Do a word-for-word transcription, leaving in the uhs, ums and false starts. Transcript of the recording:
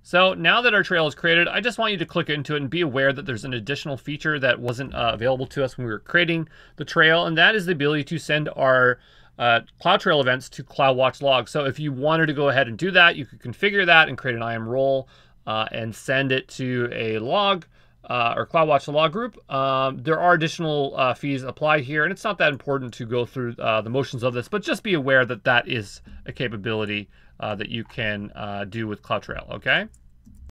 So now that our trail is created, I just want you to click into it and be aware that there's an additional feature that wasn't uh, available to us when we were creating the trail, and that is the ability to send our uh, CloudTrail events to CloudWatch logs. So if you wanted to go ahead and do that, you could configure that and create an I A M role uh, and send it to a log uh, or CloudWatch log group. Um, there are additional uh, fees applied here, and it's not that important to go through uh, the motions of this, but just be aware that that is a capability uh, that you can uh, do with CloudTrail, okay?